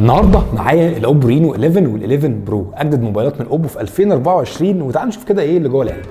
النهارده معايا الاوبو رينو 11 وال11 برو، اجدد موبايلات من اوبو في 2024. وتعالوا نشوف كده ايه اللي جوه العلبه.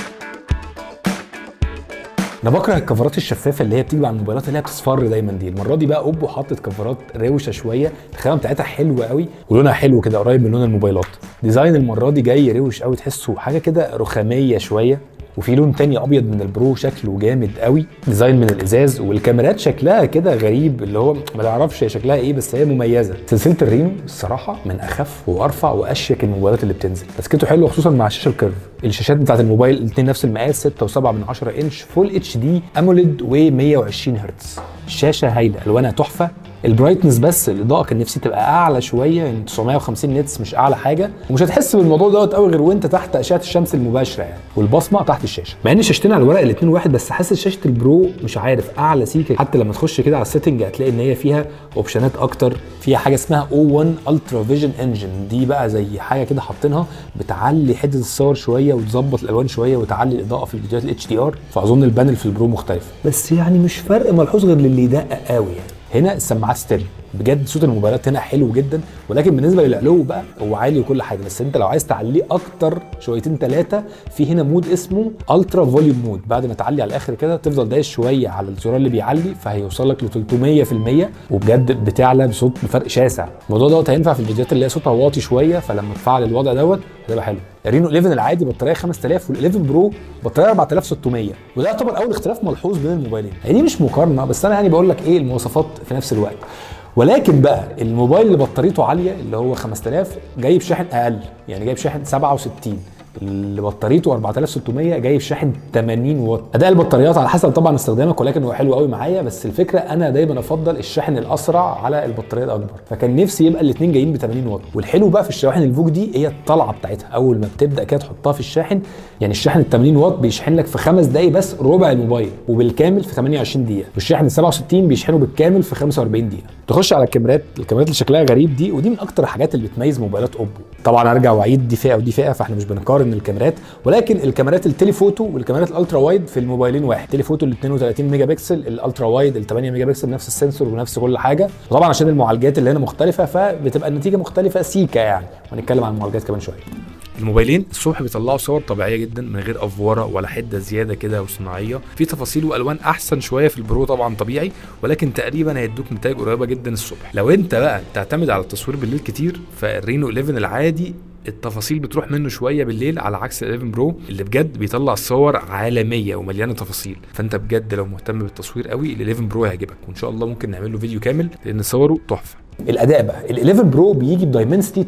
انا بكره الكفرات الشفافه اللي هي بتيجي على الموبايلات اللي هي بتصفر دايما دي. المره دي بقى اوبو حاطت كفرات روشه شويه، الخامه بتاعتها حلوه قوي ولونها حلو كده قريب من لون الموبايلات. ديزاين المره دي جاي روش قوي، تحسه حاجه كده رخاميه شويه. وفي لون تاني ابيض من البرو شكله جامد قوي، ديزاين من الازاز، والكاميرات شكلها كده غريب اللي هو ما تعرفش هي شكلها ايه، بس هي مميزه. سلسله الرينو الصراحه من اخف وارفع واشيك الموبايلات اللي بتنزل، مسكته حلو خصوصا مع الشاشه الكيرف. الشاشات بتاعت الموبايل الاثنين نفس المقاس، 6.7 انش فول اتش دي اموليد و120 هرتز. الشاشه هايله، الوانها تحفه. البرايتنس بس الاضاءه كان نفسي تبقى اعلى شويه، يعني 950 نتس مش اعلى حاجه، ومش هتحس بالموضوع دوت قوي غير وانت تحت اشعه الشمس المباشره يعني. والبصمه تحت الشاشه، مع ان شاشتين على الورق الاثنين واحد، بس حاسس شاشه البرو مش عارف اعلى سيكه. حتى لما تخش كده على السيتنج هتلاقي ان هي فيها اوبشنات اكتر، فيها حاجه اسمها O1 الترا فيجن انجن، دي بقى زي حاجه كده حاطينها بتعلي حده الصور شويه وتظبط الالوان شويه وتعلي الاضاءه في الفيديوهات الاتش دي ار. فاظن البانل في البرو مختلف، بس يعني مش فرق ملحوظ غير للي يدقق قوي يعني. هنا السماعات ستيريو، بجد صوت الموبايلات هنا حلو جدا، ولكن بالنسبه للعلو بقى هو عالي وكل حاجه، بس انت لو عايز تعليه اكتر شويتين ثلاثه في هنا مود اسمه الترا فوليوم مود. بعد ما تعلي على الاخر كده تفضل دايس شويه على الزرار اللي بيعلي، فهيوصل لك ل 300%، وبجد بتعلى بصوت بفرق شاسع. الموضوع دوت هينفع في الفيديوهات اللي هي صوتها واطي شويه، فلما تفعل الوضع دوت هتبقى حلو. الرينو 11 العادي بطاريه 5000، وال11 برو بطاريه 4600، وده يعتبر اول اختلاف ملحوظ بين الموبايلين. يعني دي مش مقارنه، بس انا يعني بقول لك ايه المواصفات في نفس الوقت. ولكن بقى الموبايل اللي بطاريته عاليه اللي هو 5000 جايب شاحن اقل، يعني جايب شاحن 67. اللي بطاريته 4600 جايب شاحن 80 واط. اداء البطاريات على حسب طبعا استخدامك، ولكن هو حلو قوي معايا. بس الفكره انا دايما افضل الشاحن الاسرع على البطاريه الاكبر، فكان نفسي يبقى الاثنين جايين ب 80 واط. والحلو بقى في الشواحن الفوق دي هي الطلعه بتاعتها، اول ما بتبدا كده تحطها في الشاحن، يعني الشاحن ال 80 واط بيشحن لك في 5 دقائق بس ربع الموبايل، وبالكامل في 28 دقيقه. والشاحن ال 67 بيشحنه بالكامل في 45 دقيقه. تخش على الكاميرات اللي شكلها غريب دي، ودي من اكتر الحاجات اللي بتميز موبايلات اوبو. طبعا ارجع واعيد دي فئه ودي فئه، فاحنا مش بنقارن الكاميرات، ولكن الكاميرات التليفوتو والكاميرات الالترا وايد في الموبايلين واحد. تليفوتو ال 32 ميجا بكسل، الالترا وايد ال 8 ميجا بكسل، نفس السنسور ونفس كل حاجه. وطبعا عشان المعالجات اللي هنا مختلفه فبتبقى النتيجه مختلفه سيكا يعني، وهنتكلم عن المعالجات كمان شويه. الموبايلين الصبح بيطلعوا صور طبيعيه جدا من غير افوره ولا حده زياده كده وصناعيه. في تفاصيل والوان احسن شويه في البرو طبعا طبيعي، ولكن تقريبا هيدوك نتائج قريبه جدا الصبح. لو انت بقى تعتمد على التصوير بالليل كتير، فالرينو 11 العادي التفاصيل بتروح منه شويه بالليل، على عكس ال11 برو اللي بجد بيطلع صور عالميه ومليانه تفاصيل. فانت بجد لو مهتم بالتصوير قوي ال11 برو هيعجبك، وان شاء الله ممكن نعمل له فيديو كامل لان صوره تحفه. الاداء بقى ال11 برو بيجي بدايمنسيتي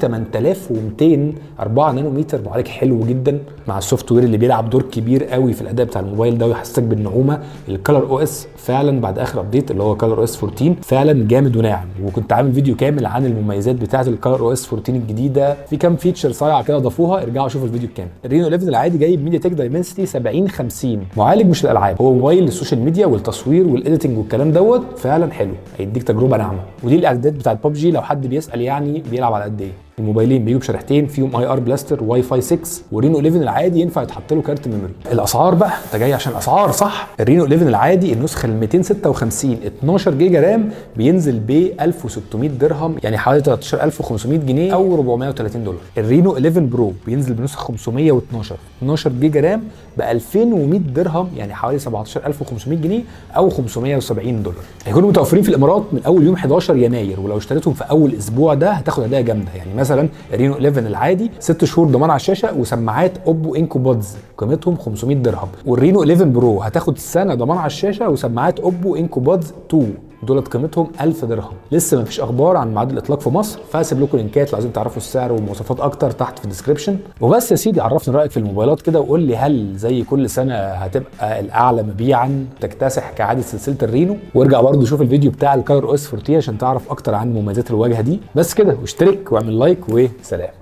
8200 4 نانومتر، معالج حلو جدا مع السوفت وير اللي بيلعب دور كبير قوي في الاداء بتاع الموبايل ده ويحسسك بالنعومه. الكالر او اس فعلا بعد اخر ابديت اللي هو كالر او اس 14 فعلا جامد وناعم، وكنت عامل فيديو كامل عن المميزات بتاعه الكالر او اس 14 الجديده، في كام فيتشر صايعه كده ضافوها، ارجعوا شوفوا الفيديو الكامل. الرينو 11 العادي جايب ميديا تك دايمنسيتي 7050، معالج مش الالعاب، هو موبايل للسوشيال ميديا والتصوير والايديتنج والكلام دوت، فعلا حلو هيديك تجربه ناعمه. ودي الاعدادات بتاعه ببجي لو حد بيسال يعني بيلعب على قد ايه. الموبايلين بيجوا بشريحتين فيهم اي ار بلاستر واي فاي 6، ورينو 11 العادي ينفع يتحط له كارت ميموري. الاسعار بقى انت جاي عشان اسعار صح؟ الرينو 11 العادي النسخه ال 256 12 جيجا رام بينزل ب 1600 درهم، يعني حوالي 13500 جنيه او 430 دولار. الرينو 11 برو بينزل بنسخه 512 12 جيجا رام ب 2100 درهم، يعني حوالي 17500 جنيه او 570 دولار. هيكونوا متوفرين في الامارات من اول يوم 11 يناير، ولو اشتريتهم في اول اسبوع ده هتاخد هدايا جامده. يعني مثلا الرينو 11 العادي 6 شهور ضمان على الشاشه وسماعات اوبو انكو بودز قيمتهم 500 درهم، والرينو 11 برو هتاخد سنه ضمان على الشاشه وسماعات اوبو انكو بودز 2 دولت قيمتهم 1000 درهم. لسه مفيش اخبار عن ميعاد الاطلاق في مصر، فهسيب لكم لينكات لو عايزين تعرفوا السعر ومواصفات اكتر تحت في الديسكربشن. وبس يا سيدي، عرفني رايك في الموبايلات كده وقول لي هل زي كل سنه هتبقى الاعلى مبيعا تكتسح كعاده سلسله الرينو؟ وارجع برضه شوف الفيديو بتاع الكالر او اس 14 عشان تعرف اكتر عن مميزات الواجهه دي. بس كده، واشترك واعمل لايك وسلام.